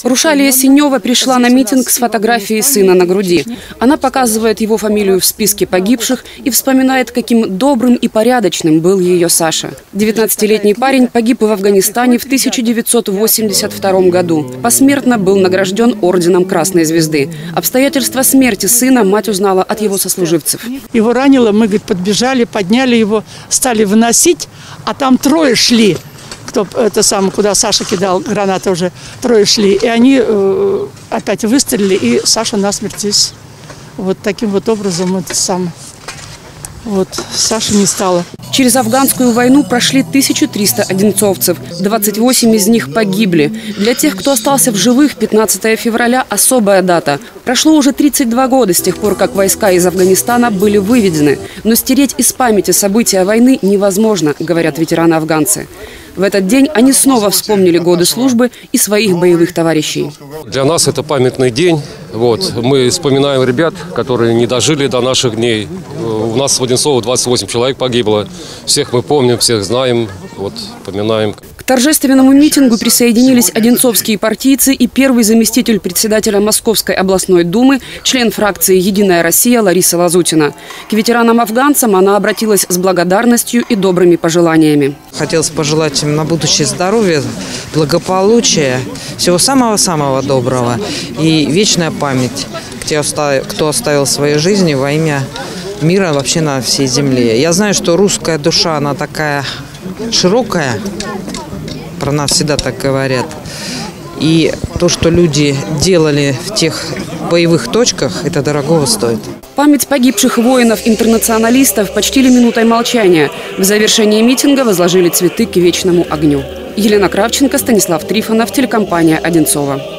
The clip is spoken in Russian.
Рушалия Синева пришла на митинг с фотографией сына на груди. Она показывает его фамилию в списке погибших и вспоминает, каким добрым и порядочным был ее Саша. 19-летний парень погиб в Афганистане в 1982 году. Посмертно был награжден орденом Красной Звезды. Обстоятельства смерти сына мать узнала от его сослуживцев. Его ранило, мы, говорит, подбежали, подняли его, стали выносить, а там трое шли. Куда Саша кидал гранаты, уже трое шли. И они опять выстрелили, и Саша насмерть здесь. Вот таким вот образом Саши не стало. Через афганскую войну прошли 1300 одинцовцев. 28 из них погибли. Для тех, кто остался в живых, 15 февраля – особая дата. Прошло уже 32 года с тех пор, как войска из Афганистана были выведены. Но стереть из памяти события войны невозможно, говорят ветераны-афганцы. В этот день они снова вспомнили годы службы и своих боевых товарищей. Для нас это памятный день. Мы вспоминаем ребят, которые не дожили до наших дней. У нас в Одинцово 28 человек погибло. Всех мы помним, всех знаем, поминаем. К торжественному митингу присоединились одинцовские партийцы и первый заместитель председателя Московской областной думы, член фракции «Единая Россия» Лариса Лазутина. К ветеранам-афганцам она обратилась с благодарностью и добрыми пожеланиями. Хотелось пожелать им на будущее здоровья, благополучия, всего самого-самого доброго и вечная память к тем, кто оставил свои жизни во имя мира вообще на всей земле. Я знаю, что русская душа, она такая широкая, про нас всегда так говорят. И то, что люди делали в тех боевых точках, это дорогого стоит. Память погибших воинов-интернационалистов почтили минутой молчания. В завершении митинга возложили цветы к вечному огню. Елена Кравченко, Станислав Трифонов, телекомпания «Одинцово».